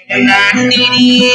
nanti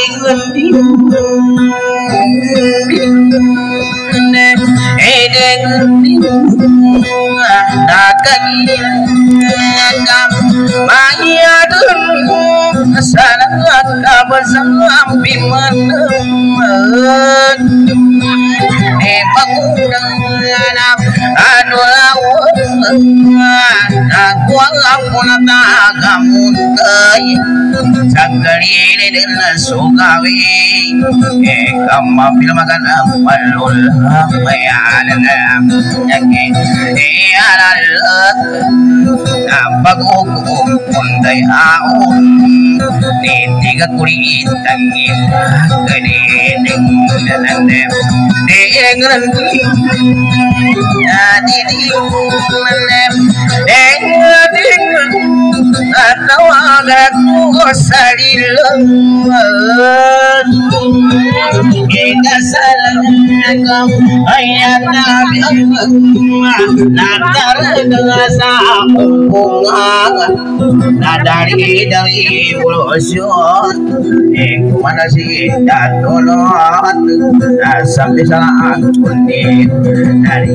dari bulusun mana sih datulot sampai salah kundi dari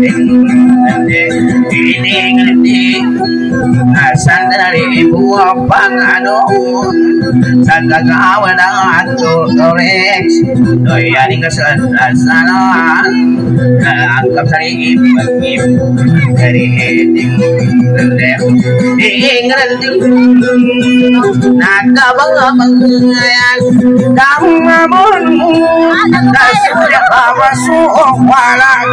ini asal dari buah panganon sangka kawan atau torek doyani kesalahan anggap saya ibu dari naga bang kamu sudah masuk walau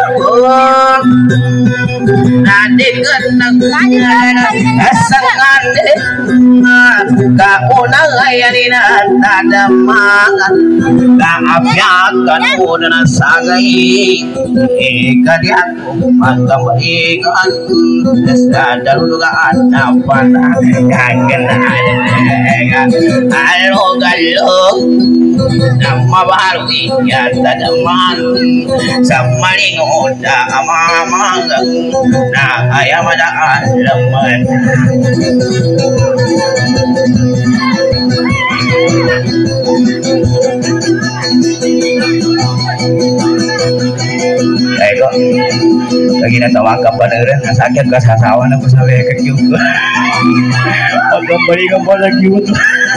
nanti kenang asalkan kau nangayani nada mangan kaapyakan udah sagai kadiaku mantap ikan sadar dugaan apa kangen halo galung nama baru ya tadaman sama lingoda amamang nah ayam ada lemen Ego lagi nak tawakap pada orang sakit ke sasawan aku sampai ke juga aku beri kamu lagi itu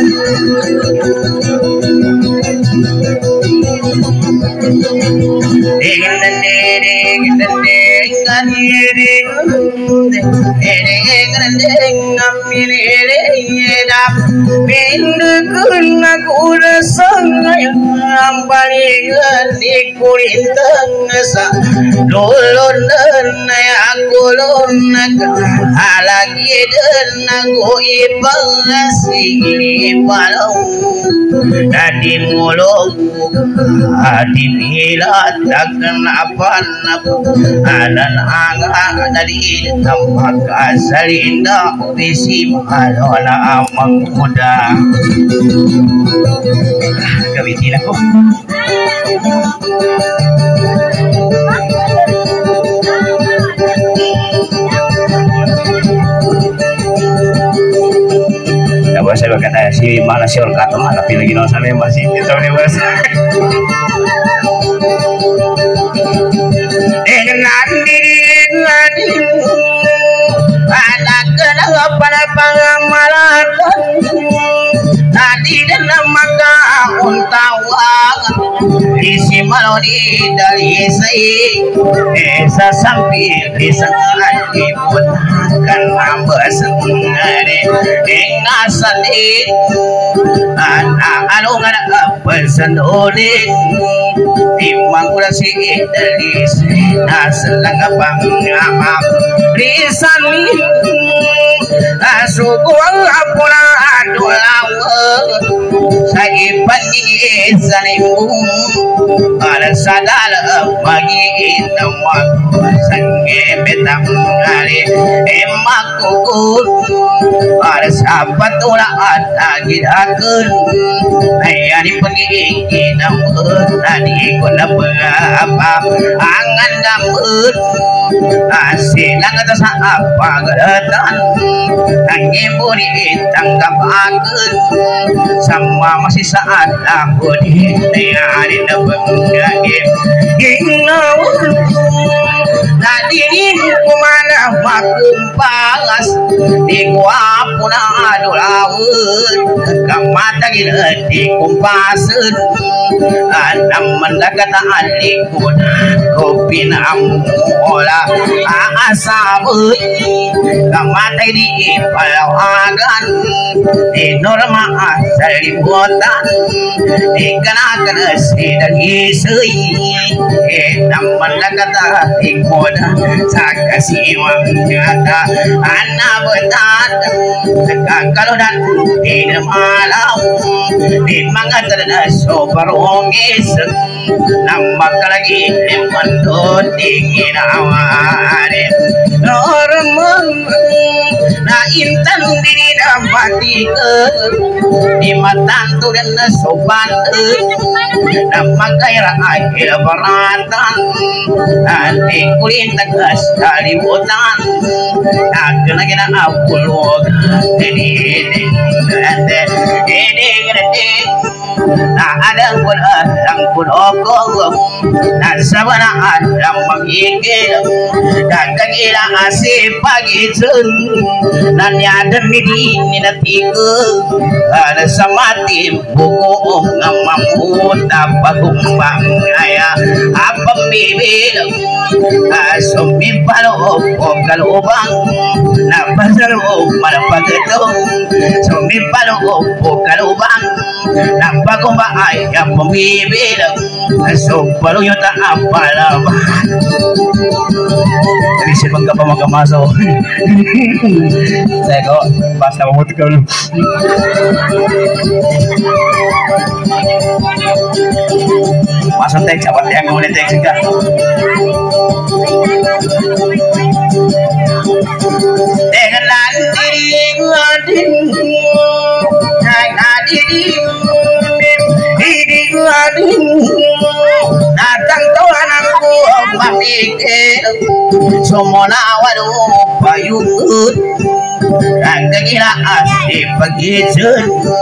Tadi mulut hati bila takkan apa-apa dan angga dari tempat asal indah bisi malona amang muda kawitin ako saya berkata si malah si orang kata mana pilih gino sampai masih kita boleh bahas dengan diri anak kena pada pengamalan tadi dalam maka untawang isi maloni dari saya sampai bisa dipun kan bersengare ingasanin anak anu ngana pesendolin timang kula si dari naselang pangam risani asukuang apura adulawa saya panggil sanimu ada sadar bagi nama sange betam kali emakku ada sahabat ulah ada gidakeun aya di penggigi namun tadi kuna berapa angan dameun asilang atas apa geretan hanya buri tanggapakeun sama masih saat aku di hari nebengin gingau tadi kumana makumpangas di gua puna adu laut kamata gila di kumpasen anam mendakata alikun kopi namola asabut kamata di palawagan di norma asal libutan di kanakan sedang isui naman nakata ikoda sa kasiwang nyata anak betat kalau dan di malam di mga terdaso barongis nambak lagi limandot di ginawane normal na intan di dapati di matanto dan sopan na magkaira akhir baratan nanti kulin tegas kalimutan aku lagi nak apulog ini tak ada pun okong dan sabana ada mengikir dan kagila asih pagi sun dan ada midi minatiku ada samati buku ngamamu dapat kumbang ayah apa bibir sumbi palo kalubang na pasar malah pagetung sumbi palo kalubang nampak kumbang ayah pembibir sumpah yo tak apa lah jadi siapa nggak mau masuk saya kok pas mau tukar masuk teks apa yang mau teks juga dengan diri ngadin datang tuh anakku mamikir semua waduh payut dan kegila asli begitu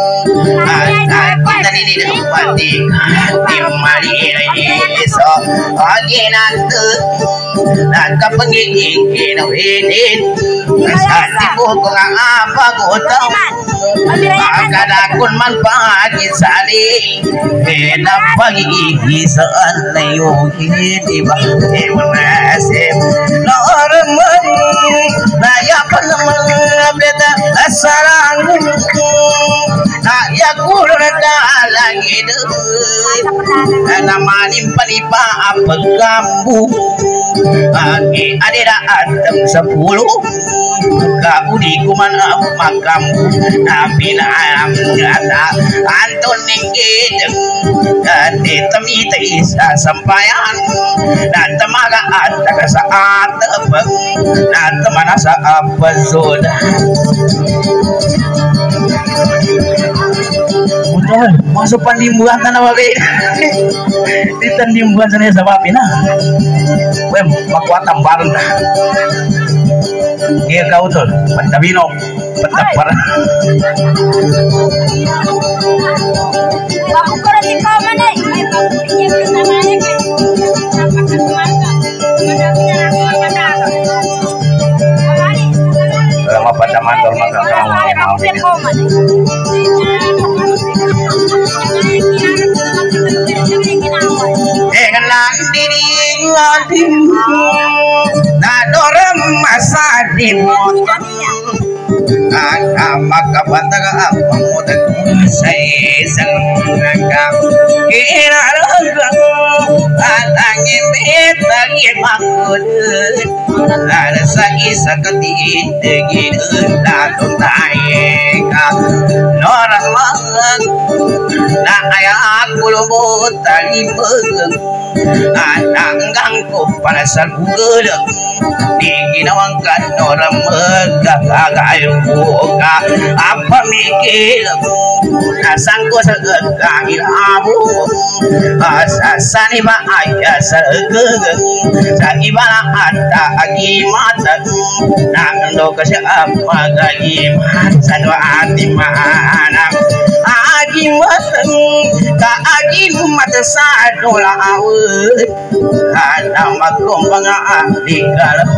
kita ini dapat dimari so lagi nanti dan kepengin ini saat buku apa gotong kadakun manfaat sali enak pagi seandainya di bawah nasib normal naya peneman beda sarang ya kurang lagi nama nipa apa kamu ada atem 10 kamu di kumana makam tapi nam kata antun ningkit di temi isa sampayan dan temaga ada saat tebak dan temana saat bezoda udah masuk pandimbuan tanah babe di tandimbuan sana sama pina wem makuat tambaran iya kau tuh pentabino pentapar aku kurang di mana lama pada mantor makan dengan diri ngadim nadorem masa dimot maka bataga apa mudah saya senang kira raga atangi betagi makut ada sagi sakati degi datang tayeka norang mangan na ayat kulubut tali pegeng ananggang pada sargul di ginawangkan orang megagagal buka apa mikir nasangko segera ilamu asasani ba ayah segera sagi bala ada agi mata nando kasya apa gagi mata doa hati mana agi mateng kaagin mata sa dola awet ada magombang di kalau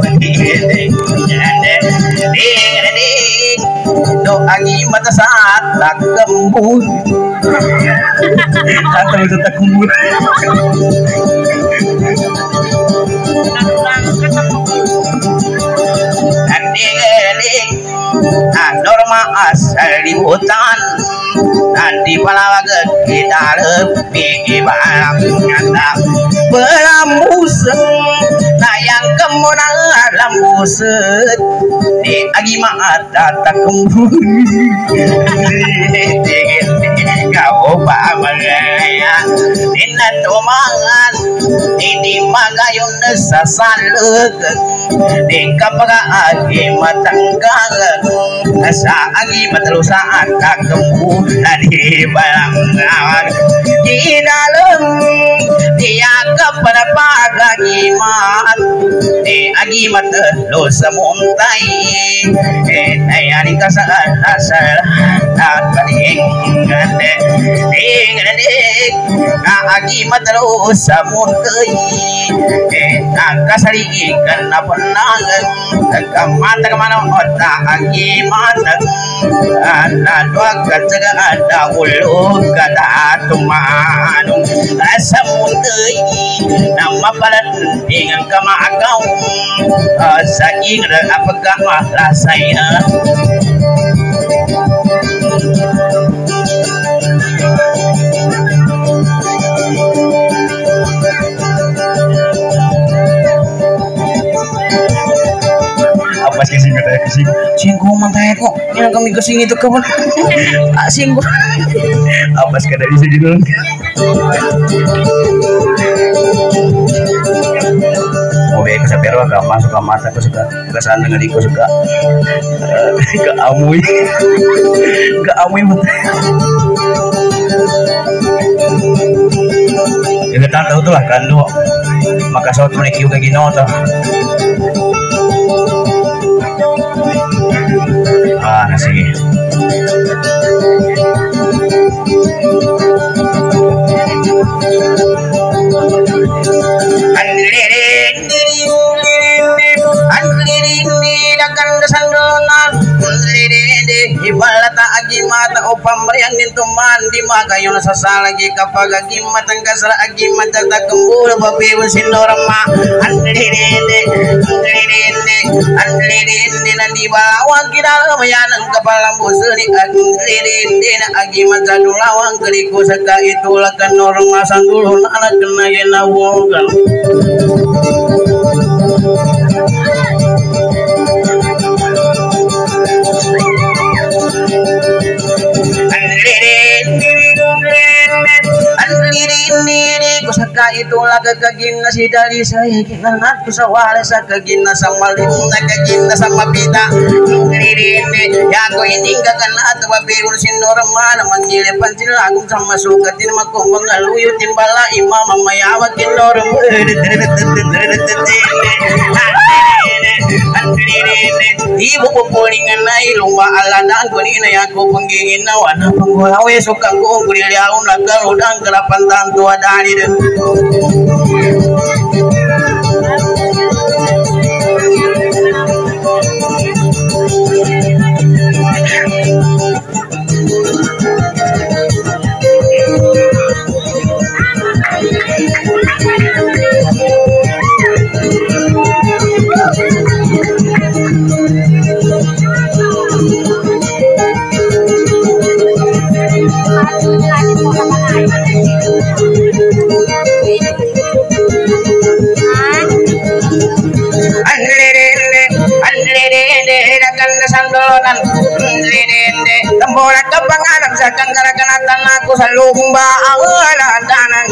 do agi mata saat tak kembur atau itu tak kembur norma asal di hutan nanti palawaga kita lebih balam nyata belambusen nayang kemunang lambusen di agi mata tak kembur kau pamagaya inna tumangan ini magayong nasasalag di kapaga agi matanggang sa agi matlusaan kakembulan di balangan di dalam dia kepada pagagimat di agi matlus muntai ayani kasaan asal nakaling agi matlus muntai nakasalikan na panangan kamata kamana otak agi matag anadwag katsaga ada ulog kata tumanong asa muntai na mapalat dengan kamagaw sa ingra apagka mahlasay kasing katanya kasing singgung mantai kok yang kami kasing itu kapan singgung apa sekadar di sini dulu mau baik ke pero agak masuk ke mata aku suka ke sana dengan diku suka ke amui ya kita tahu tuh lah kan lu maka saat menikah juga gini tuh sige ibalata agi mata upam bayang nintuman di magayon sasa lagi kapag agi matang kasara agi mata tak kembul babi wasin norma andrinde nanti balawang kita mayanang kapalang busuri andrinde na agi mata dulawang keriku saka itulah kan norma sandulun anak kena yenawogan kusaka itulah kekagina si dari saya kinangat kusawala sa kagina sama limna kagina sama pita ini ya ko ini kakanat babi urusin normal manggilipan silagum sama sukatin makumbang aluyo timbala imam mayawakin normal ibu pupulingan na ilumba aladang ko ni na ako panggingin na wana panggulawe sukang ko gulilyaw nagkaludang kalapan tanto adani din sandolonan tembola kepanganan sakang karakanatan aku sa lumba awaladanan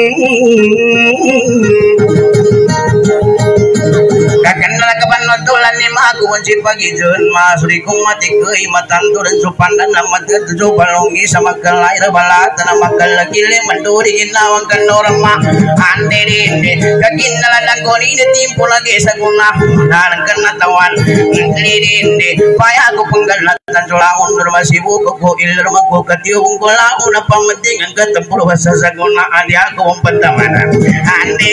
kakan nala kapan notulan lima aku mencit pagi jelma suriku mati kei matantu dan supandan nama tujuh balongi sama kelai rebalat nama kelakile menduri inawang kanorma ande dende kakin ladang koni ini timpu lagi saguna dan kena tawan dende payah aku penggalatan sulaun bermasih buku ilir maku ketiung kolaun apa pentingan ketempur bahasa saguna adi aku mempertamanan ande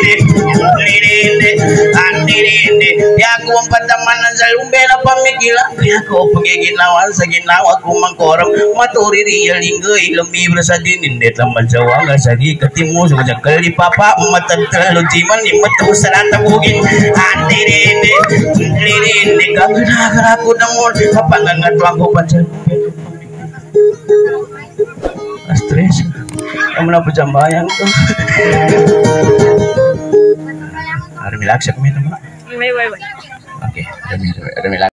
dende ya aku mempertamanan salumbela pamikilan ya aku pengiginawan saginawa aku mengkorong maturi dia linggai lembi bersadinin de taman jawa nggak sagi ketimu sejak kali papa mata terlalu jiman di mata serata bugin ande dende kagak aku namun apa nggak tuangku pacar stres kamu nak pejambayang tuh ada milak sih kami tuh oke ada milak